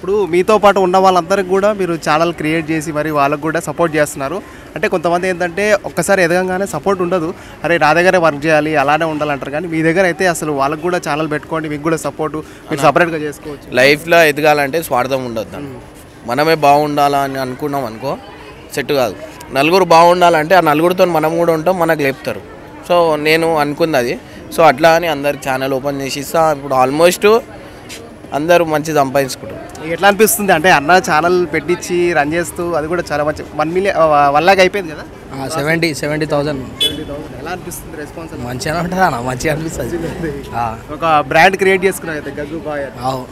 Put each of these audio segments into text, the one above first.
ఇప్పుడు మీతో పాటు ఉన్న వాళ్ళందరికీ కూడా మీరు ఛానల్ క్రియేట్ చేసి మరి వాళ్ళకు కూడా సపోర్ట్ చేస్తున్నారు. అంటే కొంతమంది ఏంటంటే ఒక్కసారి ఎదగంగానే సపోర్ట్ ఉండదు, అరే నా దగ్గరే వర్క్ చేయాలి అలానే ఉండాలంటారు. కానీ మీ దగ్గర అయితే అసలు వాళ్ళకు కూడా ఛానల్ పెట్టుకోండి, మీకు కూడా సపోర్ట్ మీరు సపరేట్గా చేసుకోవచ్చు. లైఫ్లో ఎదగాలంటే స్వార్థం ఉండొద్దు. మనమే బాగుండాలని అనుకున్నాం అనుకో సెట్ కాదు. నలుగురు బాగుండాలంటే ఆ నలుగురితో మనం కూడా ఉంటాం, మనకు లేపుతారు. సో నేను అనుకుంది అది. సో అట్లా అని అందరికి ఛానల్ ఓపెన్ చేసి ఇస్తా. ఇప్పుడు ఆల్మోస్ట్ అందరూ మంచి సంపాదించుకుంటారు. ఎట్లా అనిపిస్తుంది అంటే అన్న ఛానల్ పెట్టించి రన్ చేస్తూ అది కూడా చాలా మంచి 1 మిలియన్ 1 లాక్ అయిపోయింది కదా, 70,000 ఎలా అనిపిస్తుంది రెస్పాన్స్? మంచిగా ఉంటుంది అన్న, మంచిగా అనిపిస్తుంది. ఒక బ్రాండ్ క్రియేట్ చేసుకున్నావు అయితే గంగు బాయ్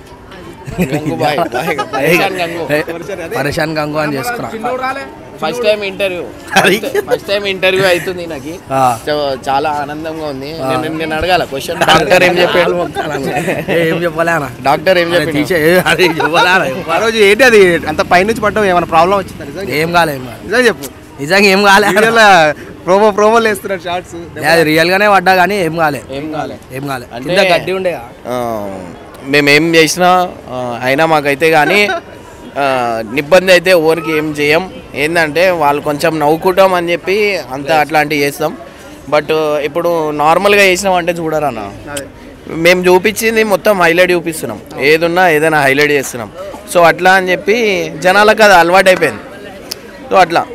పరేషాన్ గంగు అని చేసుకున్నా. ఫస్ట్ టైం ఇంటర్వ్యూ అవుతుంది నాకు, చాలా ఆనందంగా ఉంది. నేను అడగాల క్వశ్చన్, డాక్టర్ ఏం చెప్పాడు? ఏం చెప్పలే అన్న, డాక్టర్ ఏం చెప్పాడు? ఆ రోజు ఏంటి అది అంత పైనుంచి పడ్డావు, ఏమైనా ప్రాబ్లం వచ్చిందా? ఏం కాలేదు నిజంగా చెప్పు. నిజంగా ఏం కాలేదు. ప్రోమోలు వేస్తున్నారు షార్ట్స్, రియల్ గానే పడ్డా కానీ ఏం కాలేదు. అంటే గడ్డి ఉండే మేమేం చేసినా అయినా మాకైతే కానీ ఇబ్బంది అయితే ఎవరికి ఏం చేయం. ఏంటంటే వాళ్ళు కొంచెం నవ్వుకుంటాం అని చెప్పి అంతా అట్లాంటివి చేస్తాం. బట్ ఇప్పుడు నార్మల్గా చేసినాం అంటే చూడరన్నా, మేము చూపించింది మొత్తం హైలైట్ చూపిస్తున్నాం, ఏదైనా హైలైట్ చేస్తున్నాం. సో అట్లా అని చెప్పి జనాలకు అది అలవాటు అయిపోయింది. సో అట్లా